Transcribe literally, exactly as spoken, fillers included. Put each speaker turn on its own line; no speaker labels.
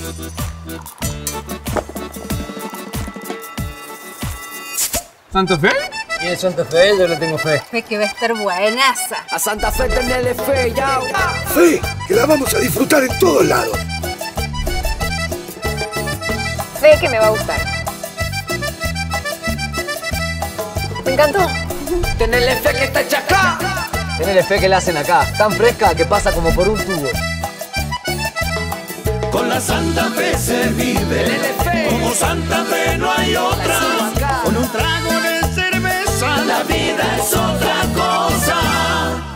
¿Santa Fe?
Y el Santa Fe yo le tengo fe.
Fe que va a estar buenaza.
A Santa Fe tenele fe, ya.
Fe, que la vamos a disfrutar en todos lados.
Fe que me va a gustar. Me encantó.
Tenele fe que está hecha acá.
Tenele fe que la hacen acá, tan fresca que pasa como por un tubo.
Con la Santa Fe se vive.
Tenele fe.
Como Santa Fe no hay otra. Con un trago de cerveza la vida es otra cosa.